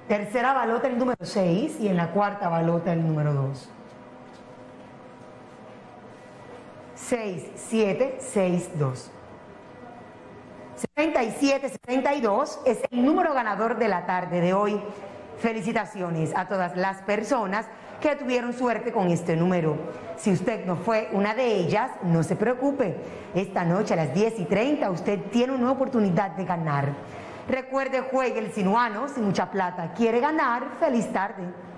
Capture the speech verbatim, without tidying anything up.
Tercera balota el número seis y en la cuarta balota el número dos. seis, siete, seis, dos. setenta y siete setenta y dos es el número ganador de la tarde de hoy. Felicitaciones a todas las personas que tuvieron suerte con este número. Si usted no fue una de ellas, no se preocupe. Esta noche a las diez y treinta usted tiene una oportunidad de ganar. Recuerde, juegue el sinuano, sin mucha plata. ¿Quiere ganar? Feliz tarde.